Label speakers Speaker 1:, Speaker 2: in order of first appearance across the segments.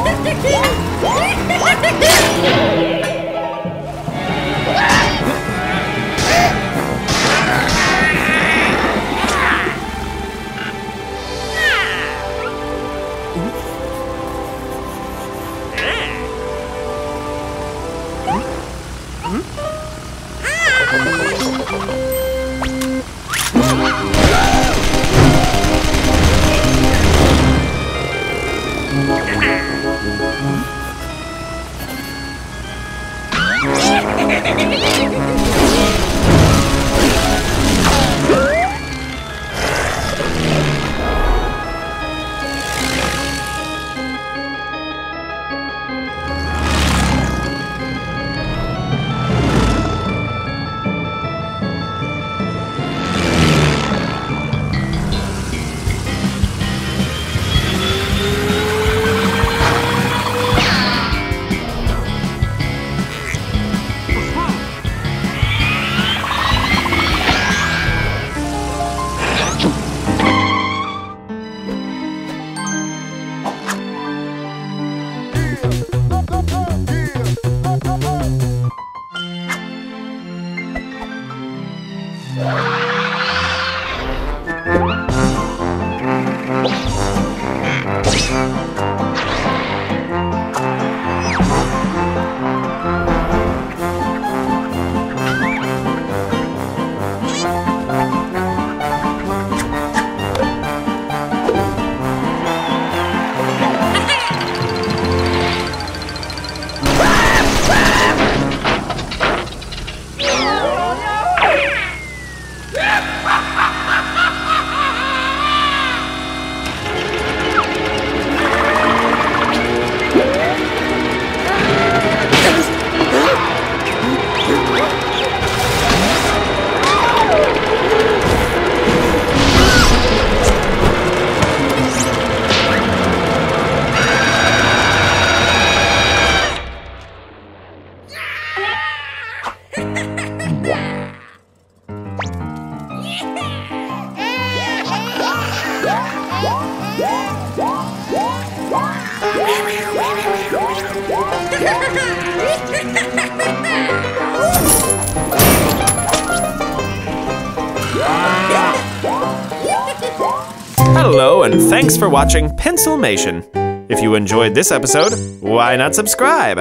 Speaker 1: Hello, and thanks for watching Pencilmation. If you enjoyed this episode, why not subscribe?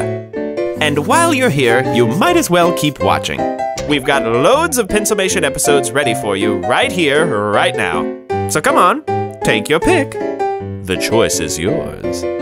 Speaker 1: And while you're here, you might as well keep watching. We've got loads of Pencilmation episodes ready for you right here, right now. So come on, take your pick. The choice is yours.